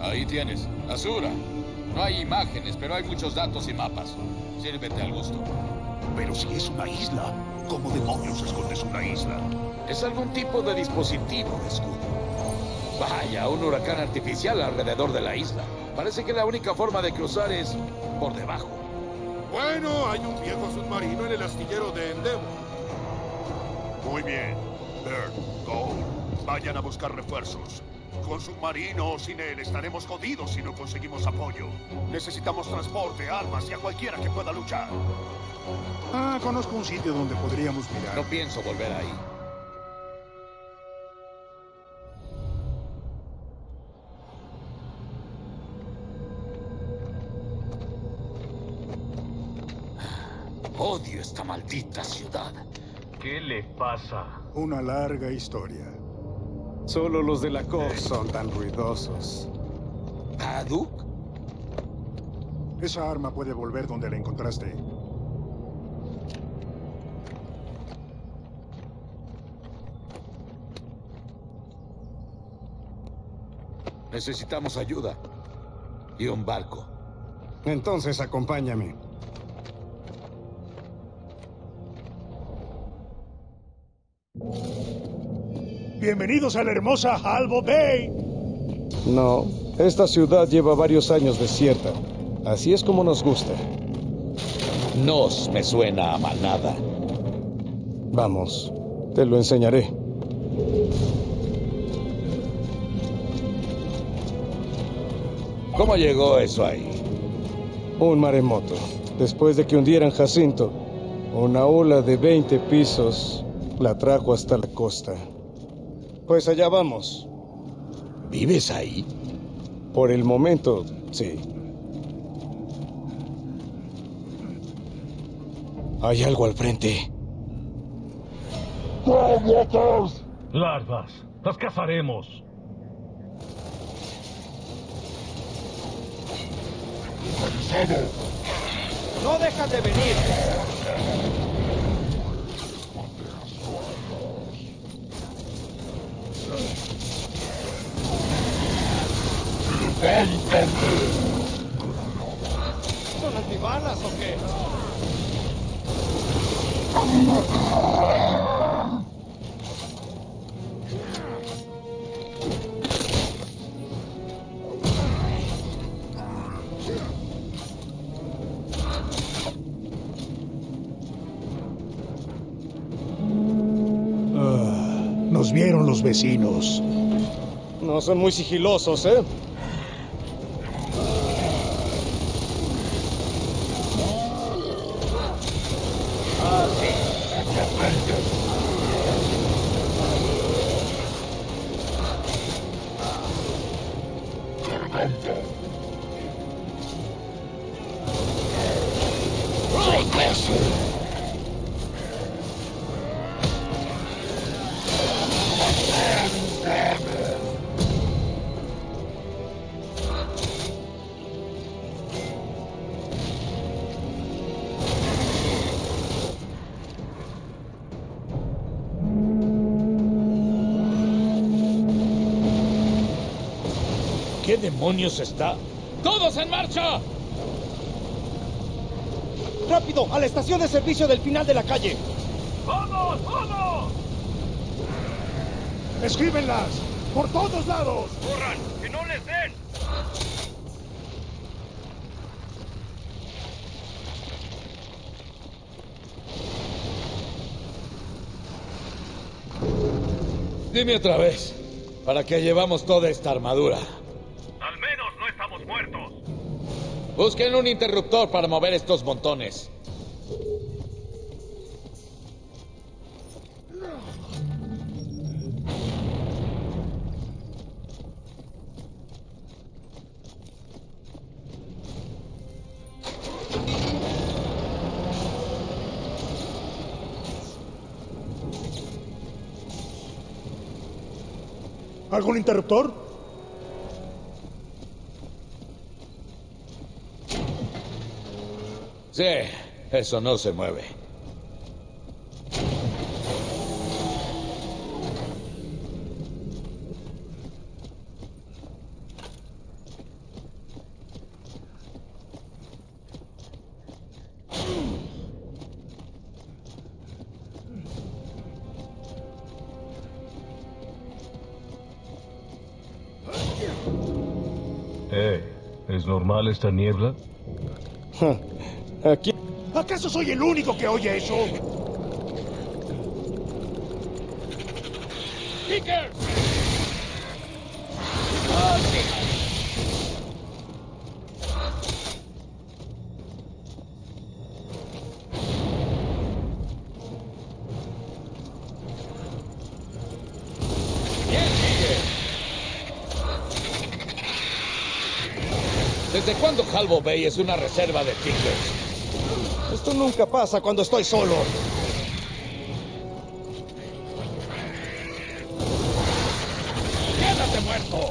Ahí tienes. Azura. No hay imágenes, pero hay muchos datos y mapas. Sírvete al gusto. Pero si es una isla, ¿cómo demonios escondes una isla? Es algún tipo de dispositivo de escudo. Vaya, un huracán artificial alrededor de la isla. Parece que la única forma de cruzar es por debajo. Bueno, hay un viejo submarino en el astillero de Endeavor. Muy bien. Bird, Gold, vayan a buscar refuerzos. Con submarino o sin él estaremos jodidos si no conseguimos apoyo. Necesitamos transporte, armas y a cualquiera que pueda luchar. Ah, conozco un sitio donde podríamos mirar. No pienso volver ahí. Odio esta maldita ciudad. ¿Qué le pasa? Una larga historia. Solo los de la COF son tan ruidosos. ¿Haduk? Esa arma puede volver donde la encontraste. Necesitamos ayuda. Y un barco. Entonces acompáñame. Bienvenidos a la hermosa Halvo Bay. No, esta ciudad lleva varios años desierta. Así es como nos gusta. Nos me suena a manada. Vamos, te lo enseñaré. ¿Cómo llegó eso ahí? Un maremoto. Después de que hundieran Jacinto, una ola de 20 pisos la trajo hasta la costa. Pues allá vamos. ¿Vives ahí? Por el momento, sí. Hay algo al frente. Larvas. Las cazaremos. ¡No dejan de venir! ¿Son antibalas o qué? Nos vieron los vecinos. No son muy sigilosos, ¿eh? ¿Qué demonios está? ¡Todos en marcha! ¡Rápido! ¡A la estación de servicio del final de la calle! ¡Vamos, vamos! ¡Escríbenlas! ¡Por todos lados! ¡Corran! ¡Que no les den! Dime otra vez, ¿para qué llevamos toda esta armadura? Al menos no estamos muertos. Busquen un interruptor para mover estos montones. ¿Algún interruptor? Sí, eso no se mueve. ¿Es normal esta niebla? Aquí... ¿Acaso soy el único que oye eso? ¡Picker! ¿Desde cuándo Halvo Bay es una reserva de Pickers? Esto nunca pasa cuando estoy solo. ¡Quédate muerto!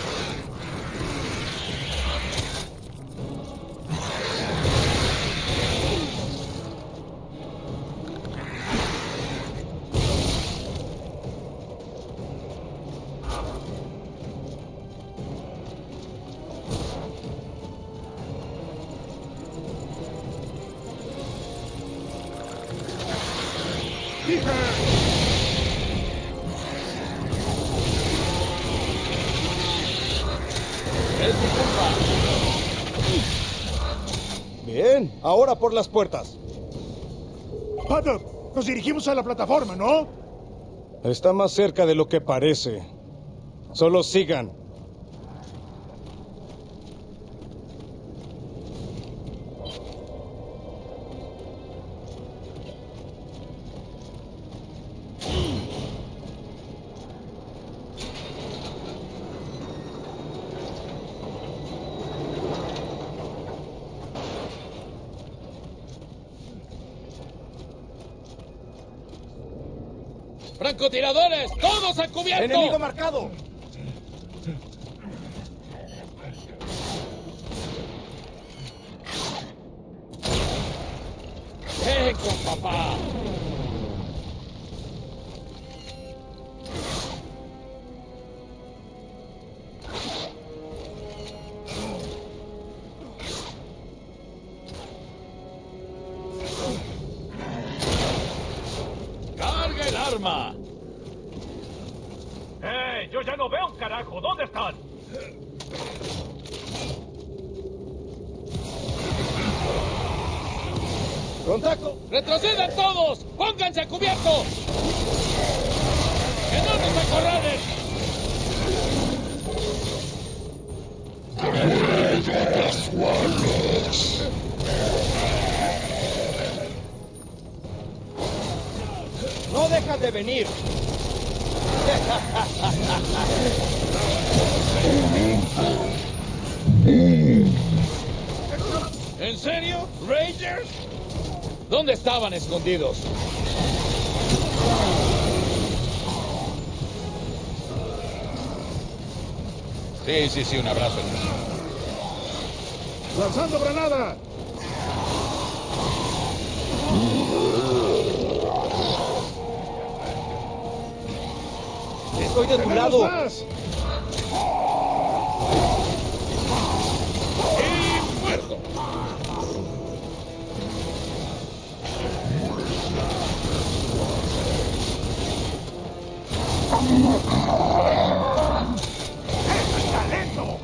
Es mi culpa. Bien, ahora por las puertas. Paddock, nos dirigimos a la plataforma, ¿no? Está más cerca de lo que parece. Solo sigan. ¡Francotiradores! ¡Todos a cubierto! ¡Enemigo marcado! ¡Ven con papá! ¡Carga el arma! Yo ya no veo un carajo. ¿Dónde están? ¡Contacto! ¡Retrocedan todos! ¡Pónganse a cubierto! ¡Que no nos acorralen! ¡No dejan de venir! ¿En serio? ¿Rangers? ¿Dónde estaban escondidos? Sí, un abrazo. ¡Lanzando granada! ¡Estoy de tu ¡Tenemos lado! más! ¡Y muerto! ¡Talento!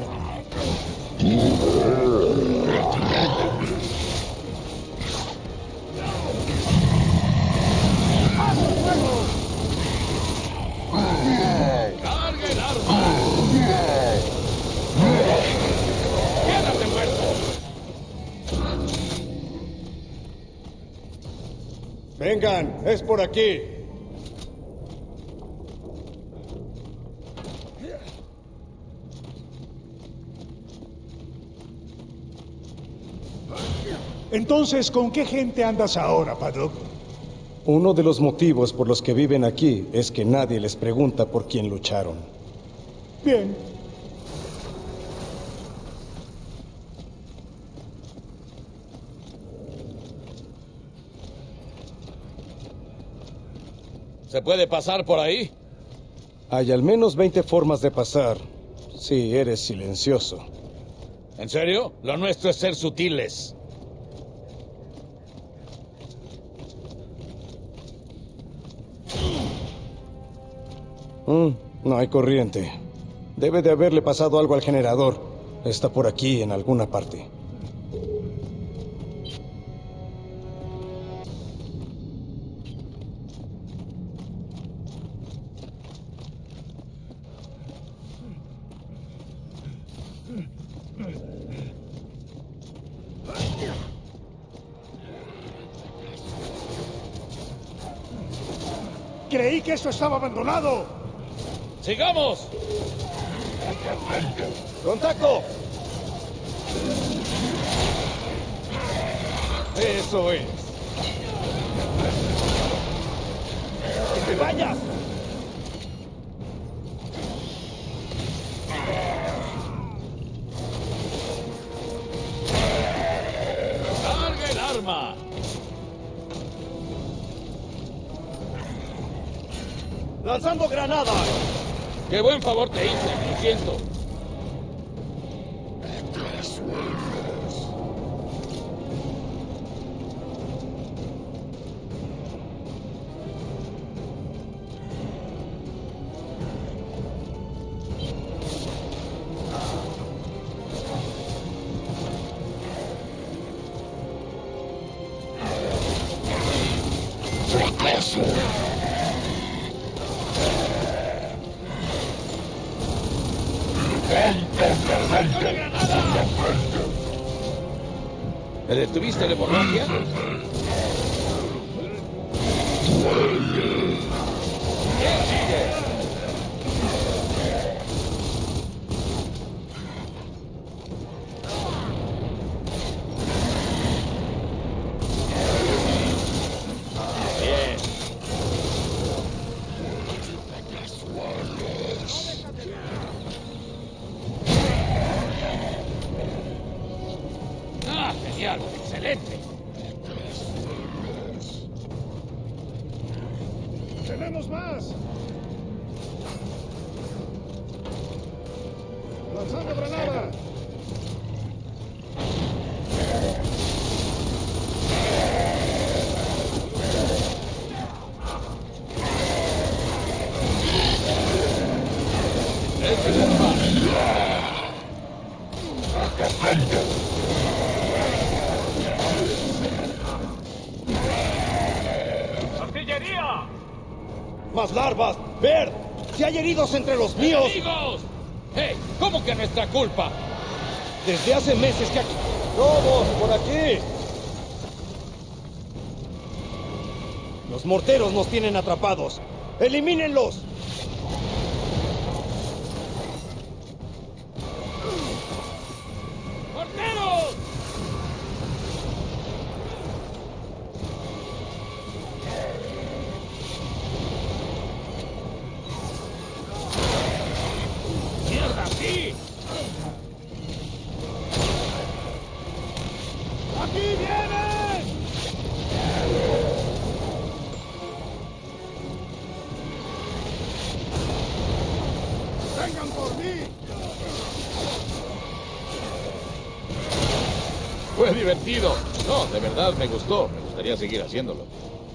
¡Carga el arma! ¡Quédate muerto! Vengan, es por aquí. Entonces, ¿con qué gente andas ahora, Paddock? Uno de los motivos por los que viven aquí es que nadie les pregunta por quién lucharon. Bien. ¿Se puede pasar por ahí? Hay al menos 20 formas de pasar, si eres silencioso. ¿En serio? Lo nuestro es ser sutiles. No hay corriente. Debe de haberle pasado algo al generador. Está por aquí en alguna parte. Creí que esto estaba abandonado. ¡Sigamos! ¡Contacto! Eso es. ¡Que te vayas! ¡Carga el arma! ¡Lanzando granada! ¡Qué buen favor te hice! Lo siento. ¿Me detuviste la hemorragia? ¿Quién sigue? Bien. ¡Ah, genial! ¡Excelente! ¡Tenemos más! ¡Lanzando granada! ¡Ese es el mar! ¡Artillería! ¡Más larvas! ¡Ver! ¡Si hay heridos entre los míos! ¡Amigos! ¡Hey! ¿Cómo que nuestra culpa? Desde hace meses que aquí... ¡Todos por aquí! Los morteros nos tienen atrapados. ¡Elimínenlos! ¡Morteros! ¡Mierda, sí! ¡Aquí vienen! ¡Vengan por mí! Fue divertido. No, de verdad me gustó. Me gustaría seguir haciéndolo.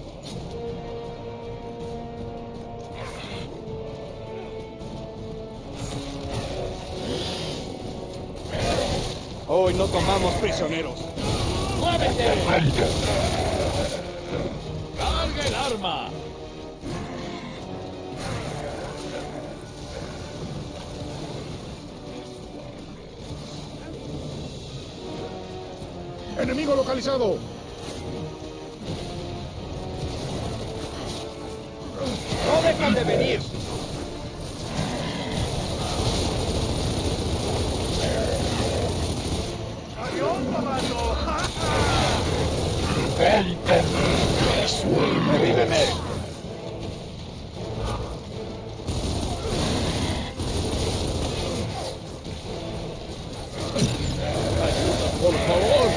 Hoy no tomamos prisioneros. ¡Muévete! ¡Carga el arma! ¡Enemigo localizado! ¡No dejan de venir! ¡Revíveme! ¡Por favor!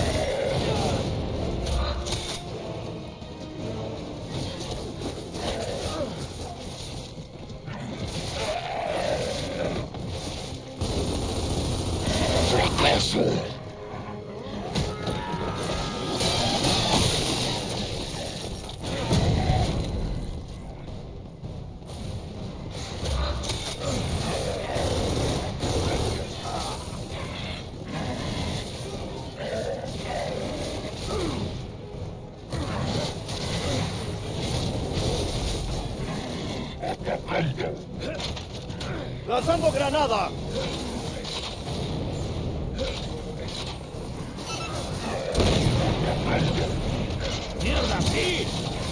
¡Lanzando granada! ¡Mierda, sí!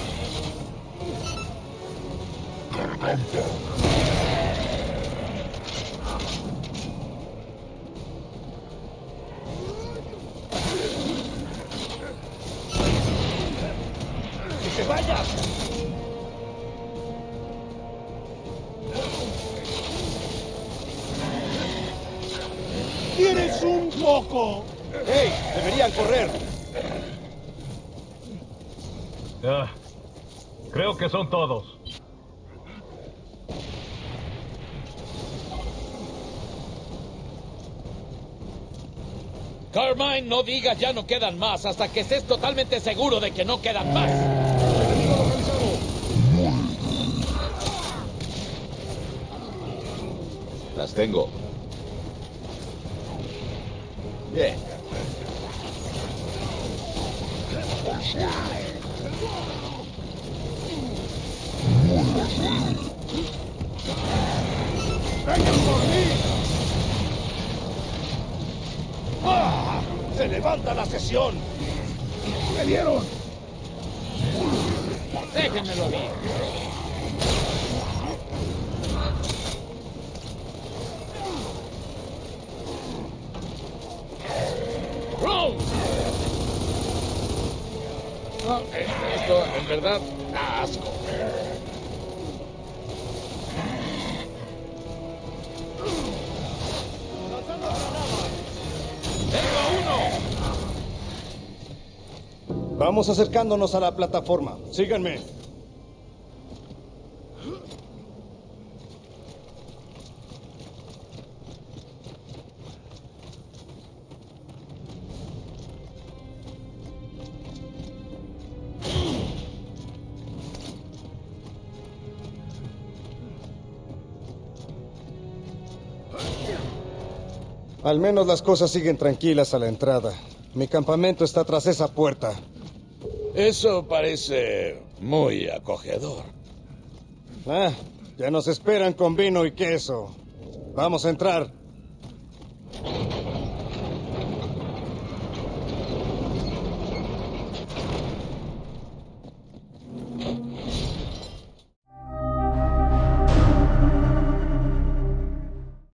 ¡Que te vayas! ¡Tienes un poco! ¡Hey! ¡Deberían correr! Creo que son todos. Carmine, no digas ya no quedan más hasta que estés totalmente seguro de que no quedan más. Las tengo. Bien. ¡Vengan por mí! ¡Ah! ¡Se levanta la sesión! ¡Me dieron! Déjenmelo a mí. ¡Rose! No, esto en verdad da asco. Vamos acercándonos a la plataforma. Síganme. Al menos las cosas siguen tranquilas a la entrada. Mi campamento está tras esa puerta. Eso parece muy acogedor. Ah, ya nos esperan con vino y queso. Vamos a entrar.